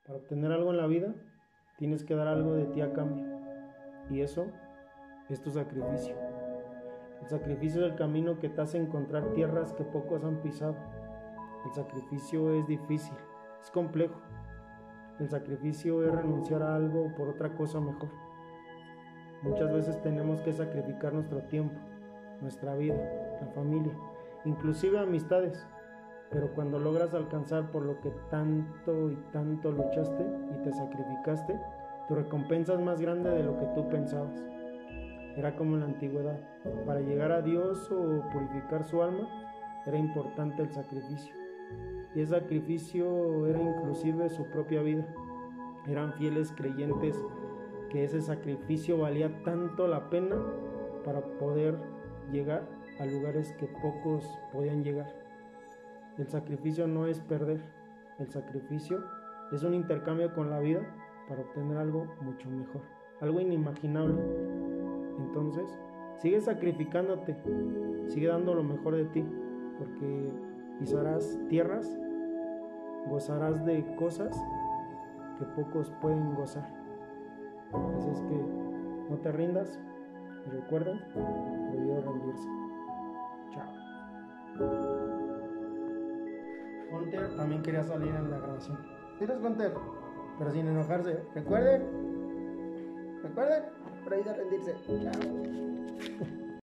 Para obtener algo en la vida, tienes que dar algo de ti a cambio. Y eso es tu sacrificio. El sacrificio es el camino que te hace encontrar tierras que pocos han pisado. El sacrificio es difícil, es complejo. El sacrificio es renunciar a algo por otra cosa mejor. Muchas veces tenemos que sacrificar nuestro tiempo, nuestra vida, la familia, inclusive amistades. Pero cuando logras alcanzar por lo que tanto y tanto luchaste y te sacrificaste, tu recompensa es más grande de lo que tú pensabas. Era como en la antigüedad. Para llegar a Dios o purificar su alma, era importante el sacrificio. Y ese sacrificio era inclusive su propia vida. Eran fieles creyentes que ese sacrificio valía tanto la pena para poder llegar a lugares que pocos podían llegar. El sacrificio no es perder, el sacrificio es un intercambio con la vida para obtener algo mucho mejor, algo inimaginable. Entonces, sigue sacrificándote, sigue dando lo mejor de ti, porque pisarás tierras, gozarás de cosas que pocos pueden gozar. Así es que no te rindas y recuerda, prohibido rendirse. Chao. Hunter también quería salir en la grabación. ¿Tienes Hunter? Pero sin enojarse. Recuerden, prohibido rendirse. Chao.